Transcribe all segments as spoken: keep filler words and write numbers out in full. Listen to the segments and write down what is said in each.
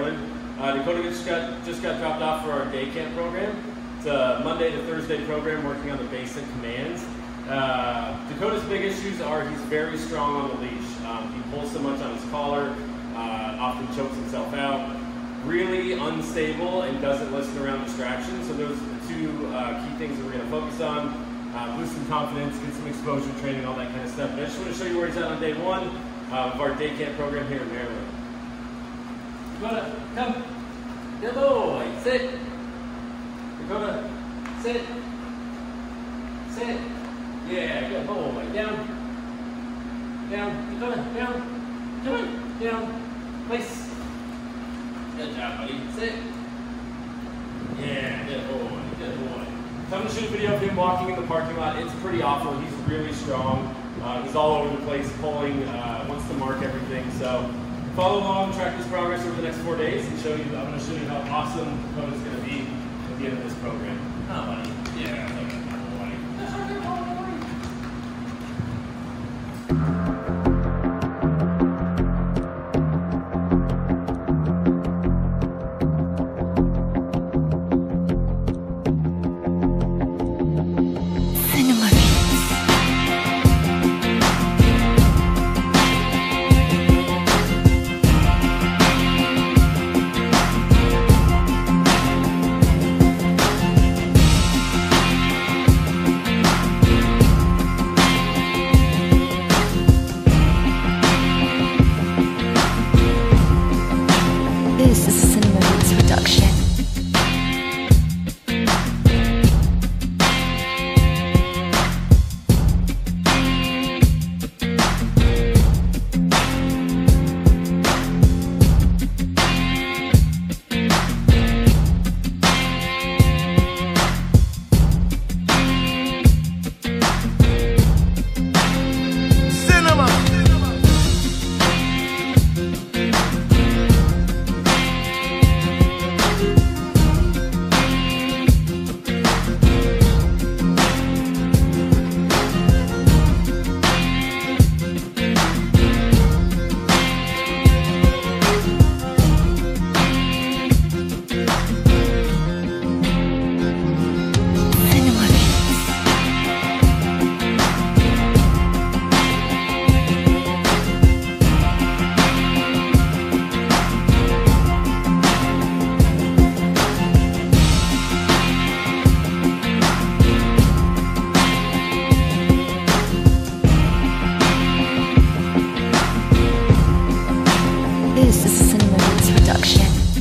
morning. Uh, Dakota just got, just got dropped off for our day camp program. It's a Monday to Thursday program working on the basic commands. Uh, Dakota's big issues are he's very strong on the leash. Um, he pulls so much on his collar, uh, often chokes himself out, really unstable and doesn't listen around distractions. So those are the two uh, key things that we're going to focus on. Uh, boost some confidence, get some exposure training, all that kind of stuff. But I just want to show you where he's at on day one uh, of our day camp program here in Maryland. Dakota, come. Good boy. Sit. Dakota, sit. Sit. Yeah, good boy. Down. Down. Dakota, down. Come on. Down. Place. Good job, buddy. Sit. Yeah, good boy. Good boy. So I'm going to shoot a video of him walking in the parking lot. It's pretty awful. He's really strong. Uh, he's all over the place, pulling, uh, wants to mark everything. So follow along, track his progress over the next four days, and show you. I'm going to show you how awesome Dakota's going to be at the end of this program. Oh, buddy. Yeah. Okay. This is a Cinema Beats production. This is a Cinema Beats production.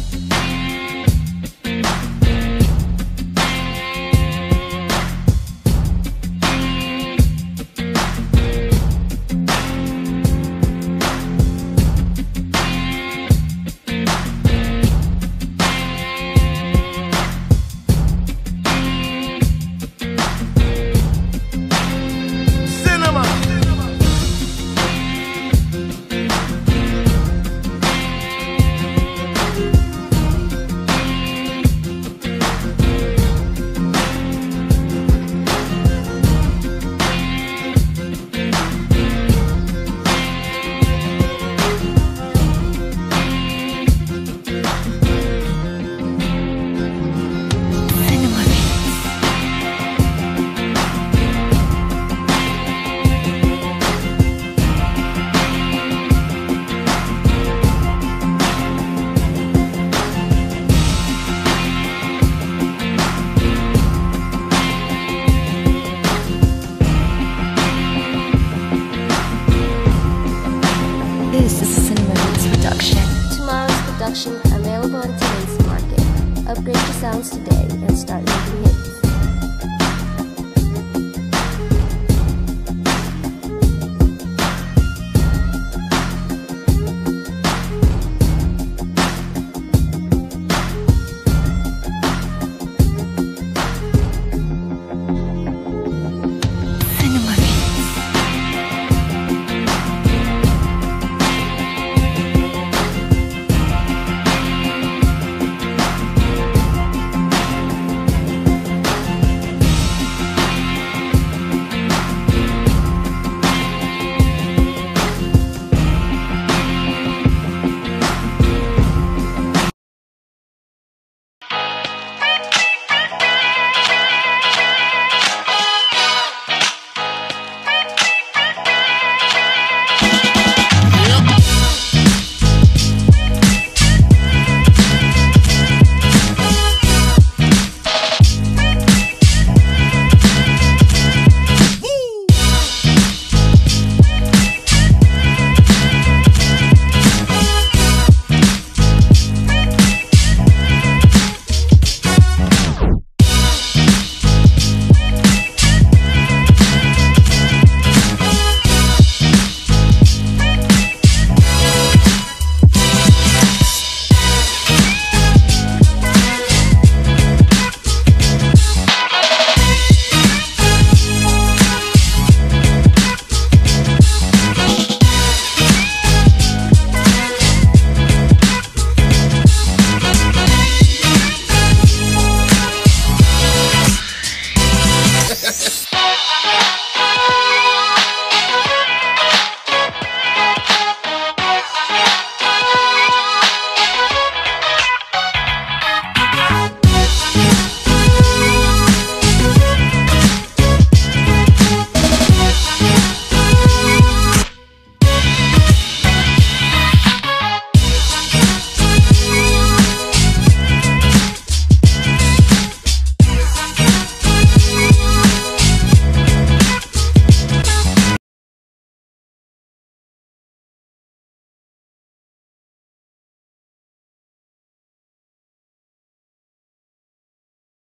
This is a Cinema Beats production. Tomorrow's production available on today's market. Upgrade your sounds today and start making hits.